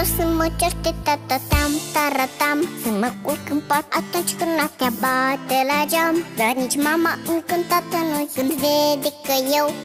Sau să mă certe tatatam, taratam, să mă culc în pat atunci când noaptea bate la geam. Dar nici mama încântată nu când vede că eu